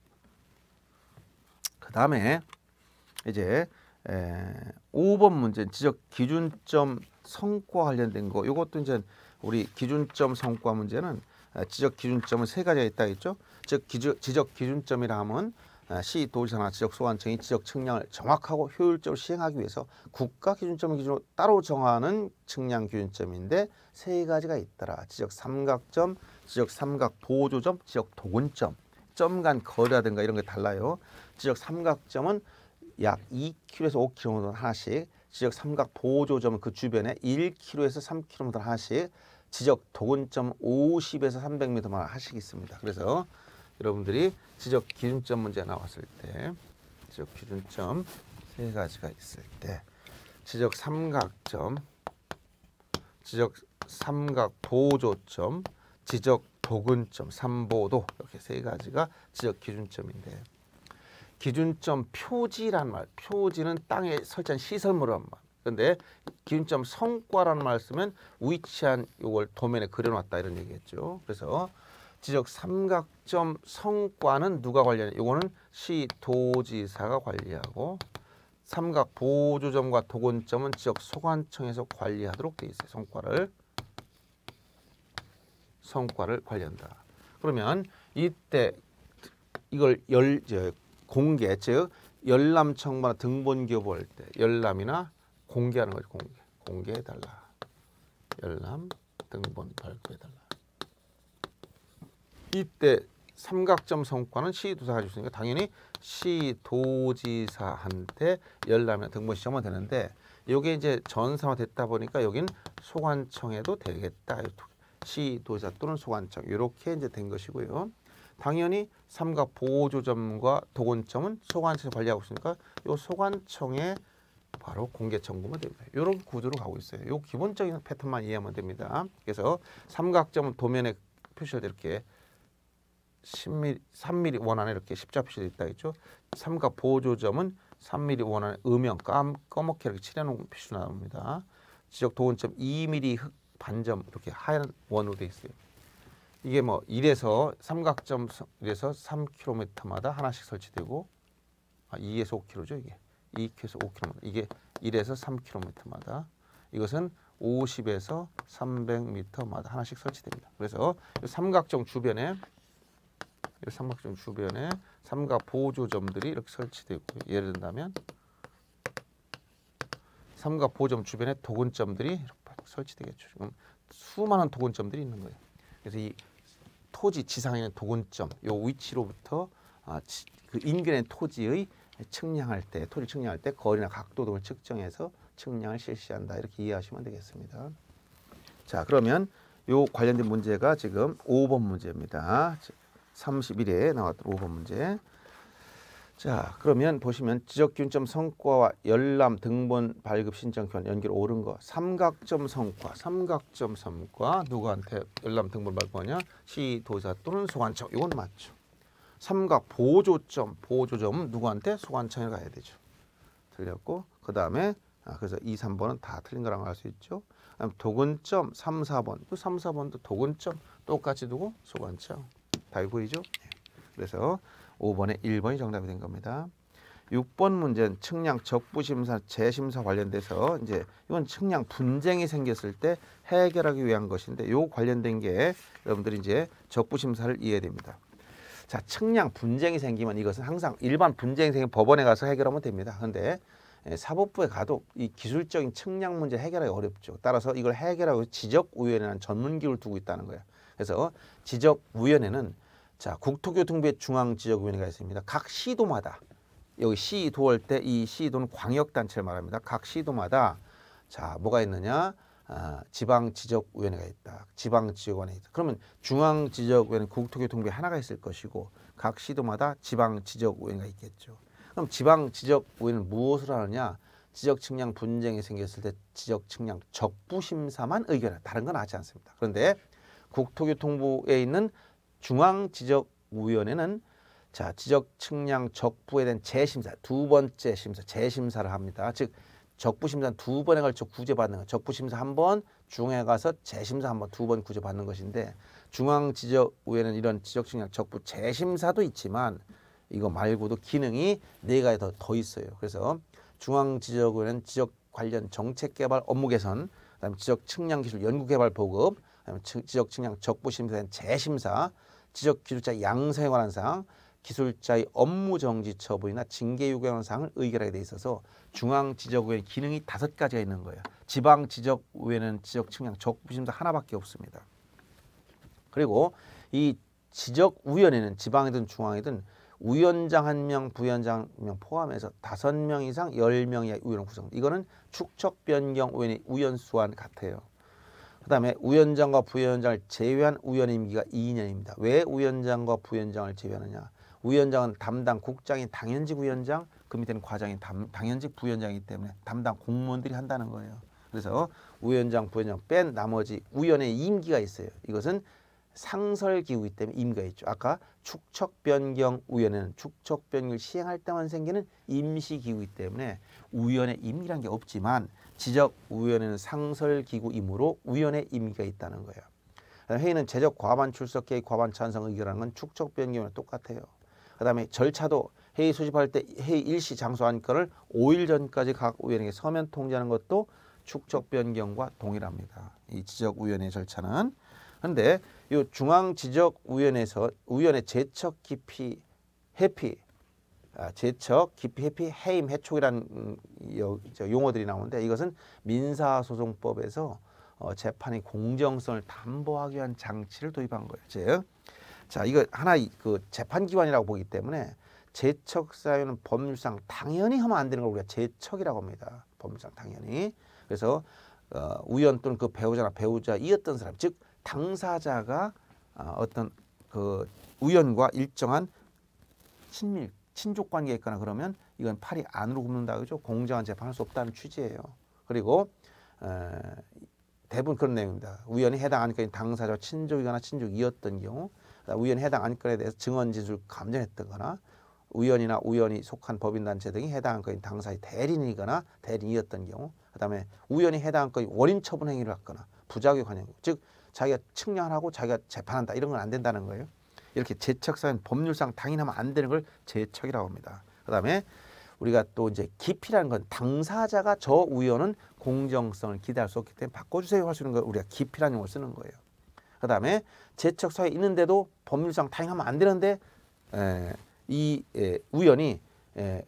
그 다음에 이제 에, 오 번 문제 지적 기준점 성과 관련된 거. 이것도 이제 우리 기준점 성과 문제는 지적 기준점은 세 가지가 있다 했죠. 즉 기저, 지적 기준점이라 하면 시, 도지사나 지적 소관청이 지적 측량을 정확하고 효율적으로 시행하기 위해서 국가 기준점을 기준으로 따로 정하는 측량 기준점인데 세 가지가 있더라. 지적 삼각점, 지적 삼각 보조점, 지적 도근점. 점 간 거리라든가 이런 게 달라요. 지적 삼각점은 약 이 킬로미터에서 오 킬로미터 하나씩, 지적 삼각 보조점은 그 주변에 일 킬로미터에서 삼 킬로미터 하나씩, 지적 도근점 오십에서 삼백 미터만 하나씩 있습니다. 그래서 여러분들이 지적 기준점 문제 나왔을 때 지적 기준점 세 가지가 있을 때 지적 삼각점, 지적 삼각 보조점, 지적 도근점, 삼보도 이렇게 세 가지가 지적 기준점인데 기준점 표지란 말, 표지는 땅에 설치한 시설물이란 말. 그런데 기준점 성과라는 말 쓰면 위치한 이걸 도면에 그려놨다 이런 얘기겠죠. 그래서 지적 삼각점 성과는 누가 관리하냐? 이거는 시도지사가 관리하고 삼각 보조점과 도근점은 지적 소관청에서 관리하도록 돼 있어요. 성과를 성과를 관리한다. 그러면 이때 이걸 열 저, 공개 즉 열람청구나 등본기여부 할 때 열람이나 공개하는 거죠. 공개 공개해달라. 열람 등본 발표해달라. 이때 삼각점 성과는 시도지사가 줄 수 있으니까 당연히 시도지사한테 열람이나 등본 시청하면 되는데 이게 이제 전산화 됐다 보니까 여긴 소관청에도 되겠다. 시도지사 또는 소관청 이렇게 이제 된 것이고요. 당연히 삼각 보조점과 도근점은 소관청에서 관리하고 있으니까 이 소관청에 바로 공개 청구만 됩니다. 이런 구조로 가고 있어요. 이 기본적인 패턴만 이해하면 됩니다. 그래서 삼각점은 도면에 표시할 때 이렇게 십 밀리미터, 삼 밀리미터 원안에 이렇게 십자 표시되어 있다 했죠. 삼각 보조점은 삼 밀리미터 원안에 음영 깜, 검게 이렇게 칠해놓은 표시 나옵니다. 지적 도근점 이 밀리미터 흑 반점 이렇게 하얀 원으로 되어 있어요. 이게 뭐 일에서 삼각점 일에서 삼 킬로미터마다 하나씩 설치되고 아, 이에서 오 킬로미터죠 이게 이 킬로미터에서 오 킬로미터 이게 일에서 삼 킬로미터마다 이것은 오십에서 삼백 미터마다 하나씩 설치됩니다. 그래서 이 삼각점 주변에 이 삼각점 주변에 삼각 보조점들이 이렇게 설치되고 예를 든다면 삼각 보조점 주변에 도근점들이 이렇게 설치되겠죠. 지금 수많은 도근점들이 있는 거예요. 그래서 이 토지 지상에 있는 도근점 요 위치로부터 아, 지, 그 인근의 토지의 측량할 때 토지 측량할 때 거리나 각도 등을 측정해서 측량을 실시한다 이렇게 이해하시면 되겠습니다. 자 그러면 요 관련된 문제가 지금 오 번 문제입니다. 삼십일 회 나왔던 오 번 문제. 자 그러면 보시면 지적기준점 성과와 열람 등본 발급 신청 교환 연결 옳은 거 삼각점 성과 삼각점 성과 누구한테 열람 등본 발급하냐 시도지사 또는 소관청 이건 맞죠. 삼각 보조점 보조점 누구한테 소관청에 가야 되죠. 틀렸고 그 다음에 아, 그래서 이, 삼 번은 다 틀린 거라고 할 수 있죠. 그다음 도근점 삼, 사 번 또 삼, 사 번도 도근점 똑같이 두고 소관청 다 보이죠. 그래서 오 번에 일 번이 정답이 된 겁니다. 육 번 문제는 측량 적부심사 재심사 관련돼서 이제 이건 측량 분쟁이 생겼을 때 해결하기 위한 것인데 요 관련된 게 여러분들이 이제 적부심사를 이해해야 됩니다. 자, 측량 분쟁이 생기면 이것은 항상 일반 분쟁이 생기면 법원에 가서 해결하면 됩니다. 그런데 사법부에 가도 이 기술적인 측량 문제 해결하기 어렵죠. 따라서 이걸 해결하고 지적위원회라는 전문기구를 두고 있다는 거예요. 그래서 지적위원회는 자, 국토교통부의 중앙지적위원회가 있습니다. 각 시도마다 여기 시도 할 때 이 시도는 광역단체를 말합니다. 각 시도마다 자, 뭐가 있느냐? 아, 지방지적위원회가 있다. 지방지적위원회 있다. 그러면 중앙지적위원회 국토교통부에 하나가 있을 것이고 각 시도마다 지방지적위원회가 있겠죠. 그럼 지방지적위원회는 무엇을 하느냐? 지적측량 분쟁이 생겼을 때 지적측량 적부심사만 의결해. 다른 건 하지 않습니다. 그런데 국토교통부에 있는 중앙지적위원회는 자, 지적측량 적부에 대한 재심사, 두 번째 심사, 재심사를 합니다. 즉 적부심사는 두 번에 걸쳐 구제받는 거. 적부심사 한 번, 중앙에 가서 재심사 한 번, 두 번 구제받는 것인데 중앙지적위원회는 이런 지적측량 적부 재심사도 있지만 이거 말고도 기능이 네 가지 더, 더 있어요. 그래서 중앙지적위원회는 지적 관련 정책 개발 업무 개선, 그다음에 지적 측량 기술 연구 개발 보급, 그다음에 지적 측량 적부 심사에 재심사, 지적 기술자 양성에 관한 사항, 기술자의 업무 정지 처분이나 징계 요구하는 사항을 의결하게 돼 있어서 중앙지적위원회 기능이 다섯 가지가 있는 거예요. 지방지적위원회는 지적 측량 적부 심사 하나밖에 없습니다. 그리고 이 지적위원회는 지방이든 중앙이든 위원장 한 명, 부위원장 한 명 포함해서 다섯 명 이상 열 명 이하의 위원으로 구성. 이거는 축척변경위원회 위원수와 같아요. 그다음에 위원장과 부위원장을 제외한 위원의 임기가 이 년입니다. 왜 위원장과 부위원장을 제외하느냐? 위원장은 담당 국장이 당연직 위원장, 그 밑에는 과장이 담, 당연직 부위원장이기 때문에 담당 공무원들이 한다는 거예요. 그래서 위원장, 부위원장 뺀 나머지 위원의 임기가 있어요. 이것은 상설기구이기 때문에 임기가 있죠. 아까 축척변경위원회는 축척변경을 시행할 때만 생기는 임시기구이기 때문에 위원회 임기란 게 없지만 지적위원회는 상설기구이므로 위원회 임기가 있다는 거예요. 회의는 제적 과반 출석 계획 과반 찬성 의결하는 건 축척변경이랑 똑같아요. 그 다음에 절차도 회의 소집할 때 회의 일시 장소 안건을 오 일 전까지 각 위원에게 서면 통지하는 것도 축척변경과 동일합니다. 이 지적위원회 절차는. 그런데 이 중앙지적위원회에서 위원회 제척, 기피, 회피, 아, 제척, 기피, 회피, 해임, 해촉이라는 용어들이 나오는데 이것은 민사소송법에서 어, 재판의 공정성을 담보하기 위한 장치를 도입한 거예요. 즉, 자 이거 하나 그 재판기관이라고 보기 때문에 제척 사유는 법률상 당연히 하면 안 되는 걸 우리가 제척이라고 합니다. 법률상 당연히. 그래서 어, 위원 또는 그 배우자나 배우자이었던 사람, 즉 당사자가 어, 어떤 그 위원과 일정한 친밀, 친족 관계에 있거나 그러면 이건 팔이 안으로 굽는다 그죠? 공정한 재판할 수 없다는 취지예요. 그리고 에, 대부분 그런 내용입니다. 위원이 해당 안건이 당사자와 친족이거나 친족이었던 경우, 위원이 해당 안건에 대해서 증언 진술 감정했거나 위원이나 위원이 속한 법인단체 등이 해당 안건이 당사의 대리인이거나 대리인이었던 경우, 그다음에 위원이 해당 안건이 원인 처분 행위를 했거나 부작용 관행, 즉 자기가 측량하고 자기가 재판한다 이런 건 안 된다는 거예요. 이렇게 제척사유는 법률상 당연하면 안 되는 걸 제척이라고 합니다. 그다음에 우리가 또 이제 기피라는 건 당사자가 저 위원은 공정성을 기대할 수 없기 때문에 바꿔주세요 할 수 있는 걸 우리가 기피라는 용어를 쓰는 거예요. 그다음에 제척사유에 있는데도 법률상 당연하면 안 되는데 에, 이 에, 위원이 에,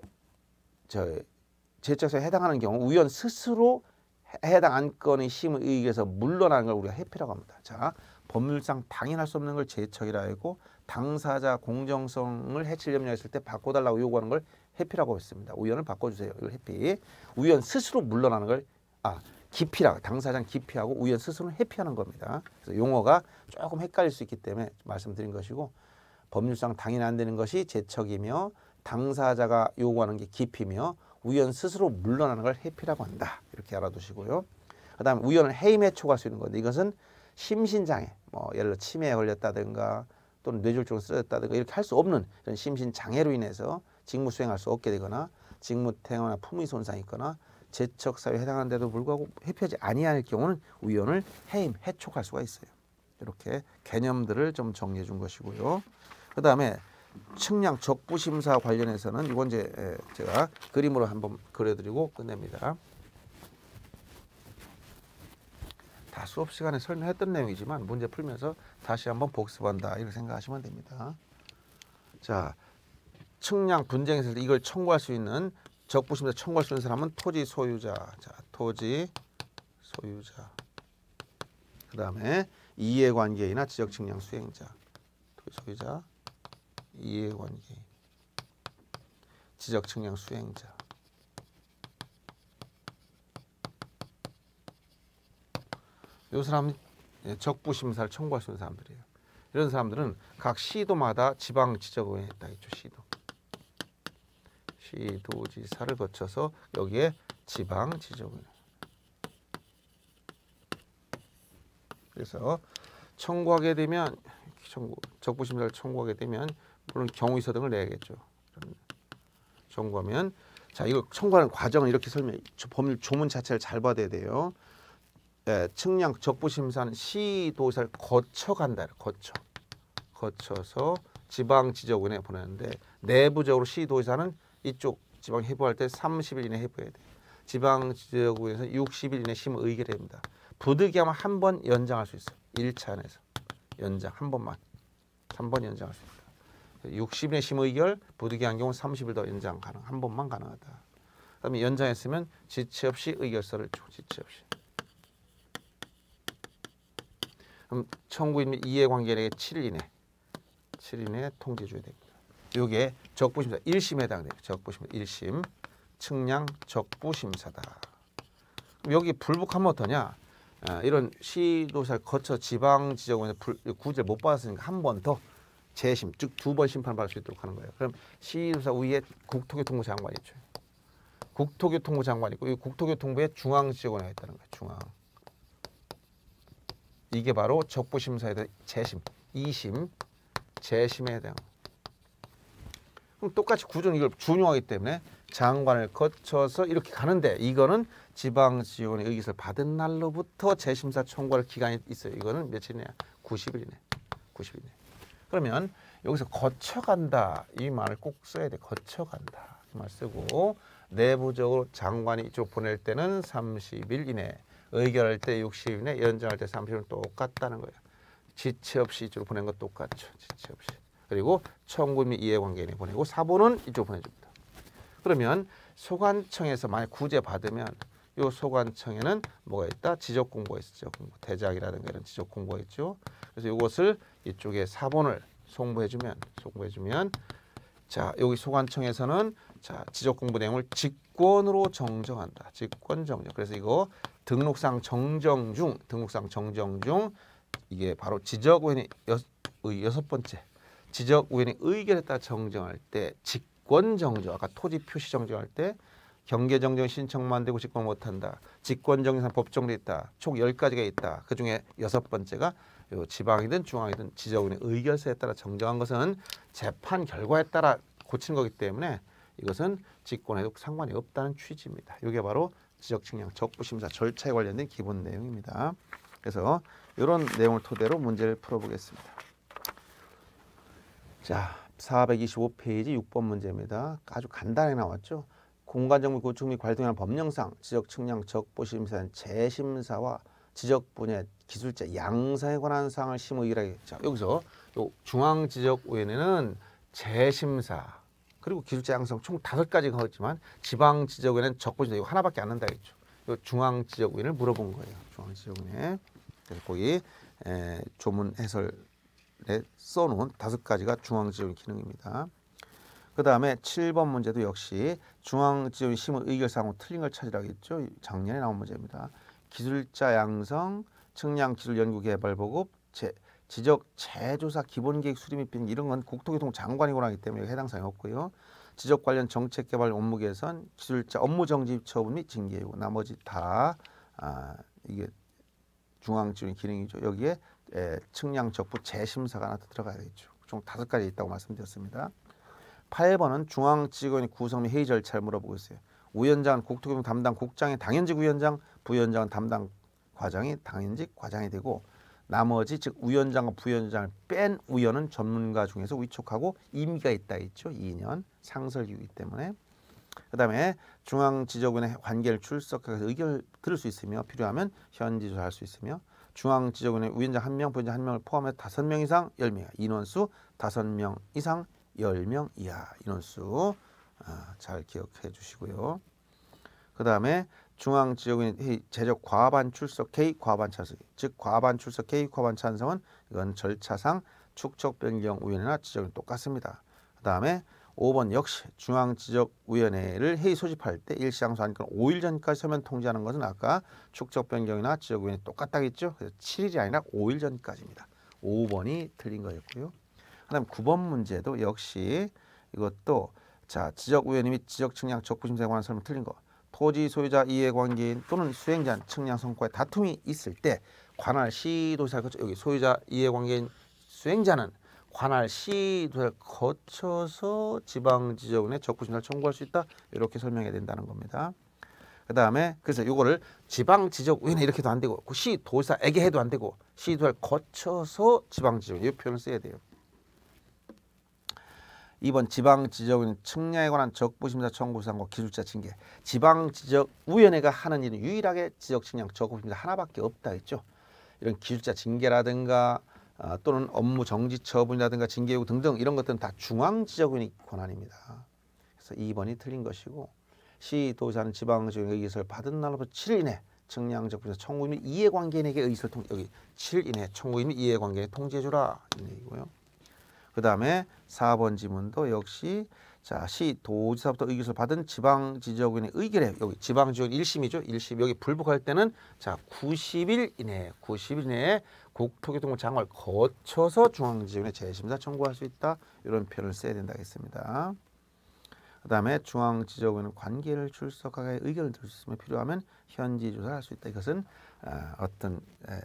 저 제척사유에 해당하는 경우 위원 스스로 해당 안건의 심의 의결에서 물러나는 걸 우리가 회피라고 합니다. 자, 법률상 당연할 수 없는 걸 제척이라 하고 당사자 공정성을 해칠 염려가 있을 때 바꿔달라고 요구하는 걸 회피라고 했습니다. 위원을 바꿔주세요. 이걸 회피. 위원 스스로 물러나는 걸 아 기피라고, 당사자는 기피하고 위원 스스로는 회피하는 겁니다. 그래서 용어가 조금 헷갈릴 수 있기 때문에 말씀드린 것이고 법률상 당연히 안 되는 것이 제척이며 당사자가 요구하는 게 기피며 위원 스스로 물러나는 걸 회피라고 한다. 이렇게 알아두시고요. 그다음 위원은 해임에 촉할 수 있는 건데 이것은 심신장애, 뭐 예를 들어 치매에 걸렸다든가 또는 뇌졸중으로 쓰러졌다든가 이렇게 할 수 없는 이런 심신장애로 인해서 직무 수행할 수 없게 되거나 직무 태행이나 품위 손상이 있거나 제척 사유에 해당하는데도 불구하고 회피하지 아니할 경우는 위원을 해임, 해촉할 수가 있어요. 이렇게 개념들을 좀 정리해 준 것이고요. 그다음에 측량 적부 심사 관련해서는 이건 이제 제가 그림으로 한번 그려드리고 끝냅니다. 다 수업 시간에 설명했던 내용이지만 문제 풀면서 다시 한번 복습한다 이렇게 생각하시면 됩니다. 자, 측량 분쟁했을 때 이걸 청구할 수 있는 적부심사 청구할 수 있는 사람은 토지 소유자. 자, 토지 소유자. 그다음에 이해관계인이나 지적 측량 수행자. 토지 소유자, 이해관계인, 지적 측량 수행자. 이 사람이 적부심사를 청구할 수 있는 사람들이에요. 이런 사람들은 각 시도마다 지방지적의회에 있다 했죠. 시도. 시도지사를 거쳐서 여기에 지방지적의회. 그래서 청구하게 되면 청구, 적부심사를 청구하게 되면 물론 경우의서 등을 내야겠죠. 청구하면 자 이거 청구하는 과정을 이렇게 설명. 법률 조문 자체를 잘 받아야 돼요. 예, 측량 적부심사는 시도지사를 거쳐간다. 거쳐. 거쳐서 지방지적위원회에 보내는데 내부적으로 시도지사는 이쪽 지방 해부할 때 삼십 일 이내 해부해야 돼. 지방지적위원회에서 육십 일 이내 심의 의결됩니다. 부득이하면 한 번 연장할 수 있어요. 일 차 안에서 연장 한 번만. 한 번 연장할 수 있다. 육십 일의 심의 의결, 부득이한 경우 삼십 일 더 연장 가능. 한 번만 가능하다. 그다음에 연장했으면 지체 없이 의결서를 줘. 지체 없이. 그럼 청구인 및 이해관계인에게 칠 일 이내 칠 일 이내에 통지해 줘야 됩니다. 이게 적부심사 일 심에 해당돼요. 적부심사 일 심 측량 적부심사다. 여기 불복하면 어떠냐? 아, 이런 시도사를 거쳐 지방지적원에서 구제를 못 받았으니까 한 번 더 재심, 즉 두 번 심판받을 수 있도록 하는 거예요. 그럼 시도사 위에 국토교통부 장관이 있죠. 국토교통부 장관이 있고 이 국토교통부에 중앙지적원회가 있다는 거예요. 중앙. 이게 바로 적부심사에 대한 재심, 이 심, 재심에 대한. 그럼 똑같이 구조는 이걸 준용하기 때문에 장관을 거쳐서 이렇게 가는데 이거는 지방지원의 의결을 받은 날로부터 재심사 청구할 기간이 있어요. 이거는 며칠이냐? 구십 일 이내. 구십 일 이내. 그러면 여기서 거쳐간다 이 말을 꼭 써야 돼. 거쳐간다 이 말 쓰고 내부적으로 장관이 이쪽 보낼 때는 삼십 일 이내. 의결할 때 육십 일 이내, 연장할 때 삼십 일은 똑같다는 거예요. 지체 없이 이쪽으로 보낸 것 똑같죠. 지체 없이. 그리고 청구 및 이해관계인에 보내고 사본은 이쪽으로 보내줍니다. 그러면 소관청에서 만약 구제 받으면 이 소관청에는 뭐가 있다? 지적 공고가 있죠. 공고. 대작이라든가 이런 지적 공고가 있죠. 그래서 이것을 이쪽에 사본을 송부해주면 송부해주면 자 여기 소관청에서는 자 지적 공부 내용을 직권으로 정정한다. 직권 정정. 그래서 이거 등록상 정정 중 등록상 정정 중 이게 바로 지적위원회 여섯, 여섯 번째 지적위원회 의결에 따라 정정할 때 직권 정정 아까 토지 표시 정정할 때 경계 정정 신청만 되고 직권 못한다. 직권 정정 법정돼 있다. 총 열 가지가 있다. 그중에 여섯 번째가 요 지방이든 중앙이든 지적위원회 의결서에 따라 정정한 것은 재판 결과에 따라 고치는 거기 때문에 이것은 직권에도 상관이 없다는 취지입니다. 이게 바로 지적 측량 적부심사 절차에 관련된 기본 내용입니다. 그래서 이런 내용을 토대로 문제를 풀어보겠습니다. 자, 사백이십오 페이지 육 번 문제입니다. 아주 간단하게 나왔죠. 공간정비 구축 및 관리 등의 법령상 지적 측량 적부심사는 재심사와 지적 분야 기술자 양사에 관한 사항을 심의 의결하겠죠. 여기서 요 중앙지적위원회는 재심사 그리고 기술자 양성 총 다섯 가지가 있지만 지방지적위원회는 적부심사 이거 하나밖에 안 한다 했죠. 요 중앙지적위원회를 물어본 거예요. 중앙지적위원회. 그래서 거기 에, 조문 해설에 써놓은 다섯 가지가 중앙지적위원회 기능입니다. 그 다음에 칠 번 문제도 역시 중앙지적위원회 심의 의결사항으로 틀린 걸 찾으라고 했죠. 작년에 나온 문제입니다. 기술자 양성, 측량 기술 연구 개발 보급, 제, 지적 재조사 기본 계획 수립 및 비행 이런 건 국토교통부 장관이고 하기 때문에 해당 사항이 없고요. 지적 관련 정책 개발 업무 개선, 기술자 업무 정지 처분 및 징계이고 나머지 다 아, 이게 중앙지원의 기능이죠. 여기에 에, 측량 적부 재심사가 하나 더 들어가야겠죠. 총 다섯 가지 있다고 말씀드렸습니다. 팔 번은 중앙지원의 구성 및 회의 절차를 물어보고 있어요. 위원장은 국토교통 담당 국장의 당연직 위원장, 부위원장은 담당 과장이 당연직 과장이 되고 나머지 즉 위원장과 부위원장을 뺀 위원은 전문가 중에서 위촉하고 임기가 있다 있죠. 이 년 상설기구이기 때문에. 그다음에 중앙지적위원회 관계를 출석해서 의견을 들을 수 있으며 필요하면 현지 조사할 수 있으며 중앙지적위원회 위원장 한 명, 부위원장 한 명을 포함해 다섯 명 이상 열 명 인원수 다섯 명 이상 열 명 이하 인원수 아, 잘 기억해 주시고요. 그 다음에 중앙지역위원 회의 제적 과반 출석 K 과반 찬성, 즉 과반 출석 K 과반 찬성은 이건 절차상 축적 변경 위원회나 지적은 똑같습니다. 그 다음에 오 번 역시 중앙지적위원회를 회의 소집할 때 일시장소 아니까 오 일 전까지 서면 통지하는 것은 아까 축적 변경이나 지적위원회 똑같다겠죠. 그래서 칠 일이 아니라 오 일 전까지입니다. 오 번이 틀린 거였고요. 그 다음 구 번 문제도 역시 이것도 자 지적위원회 및 지적측량 적부심사에 관한 설명 틀린 거. 토지 소유자 이해관계인 또는 수행자 측량 성과에 다툼이 있을 때 관할 시도지사를 거쳐 여기 소유자 이해관계인 수행자는 관할 시도를 거쳐서 지방지적위원회 적부심사를 청구할 수 있다. 이렇게 설명해야 된다는 겁니다. 그 다음에 그래서 이거를 지방지적위원회 이렇게도 안 되고 시도지사에게 해도 안 되고 시도를 거쳐서 지방지적위원회 이 표현을 써야 돼요. 이 번 지방지적위원회 측량에 관한 적부심사 청구사항과 기술자 징계. 지방지적위원회가 하는 일은 유일하게 지적측량 적부심사 하나밖에 없다 했죠. 이런 기술자 징계라든가 아, 또는 업무 정지 처분이라든가 징계 요구 등등 이런 것들은 다 중앙지적위원회 권한입니다. 그래서 이 번이 틀린 것이고 시도지사는 지방지적위원회 의결서를 받은 날로부터 칠 일 이내 측량 적부심사 청구 및 이해관계인에게 의결서를 통 여기 칠 일 이내 청구 및 이해관계인에 통지해주라 이런 얘기고요. 그 다음에 사 번 지문도 역시 자 시도지사부터 의결서를 받은 지방지적위원회 의결에 여기 지방지적위원회 일 심이죠. 일 심 여기 불복할 때는 자 구십 일 이내에 구십 일 이내에 국토교통부 장관을 거쳐서 중앙지적위원회 재심사 청구할 수 있다. 이런 표현을 써야 된다 했습니다. 그 다음에 중앙지적위원회 관계를 출석하게 의견을 들을 수 있으면 필요하면 현지 조사를 할 수 있다. 이것은 어떤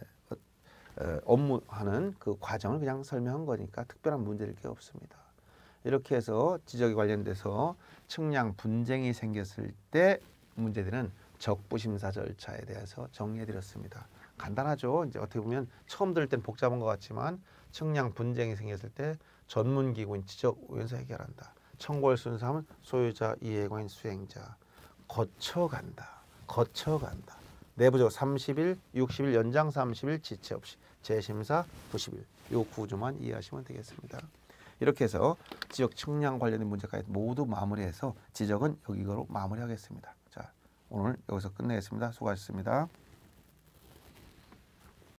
업무하는 그 과정을 그냥 설명한 거니까 특별한 문제일 게 없습니다. 이렇게 해서 지적에 관련돼서 측량 분쟁이 생겼을 때 문제되는 적부심사 절차에 대해서 정리해 드렸습니다. 간단하죠. 이제 어떻게 보면 처음 들을 땐 복잡한 것 같지만 측량 분쟁이 생겼을 때 전문기구인 지적위원회에서 해결한다. 청구할 순서하면 소유자, 이해관인, 수행자 거쳐간다. 거쳐간다. 내부적으로 삼십 일, 육십 일, 연장 삼십 일 지체 없이 재심사 구십 일 요 구조만 이해하시면 되겠습니다. 이렇게 해서 지역 측량 관련된 문제까지 모두 마무리해서 지적은 여기로 마무리하겠습니다. 자, 오늘 여기서 끝내겠습니다. 수고하셨습니다.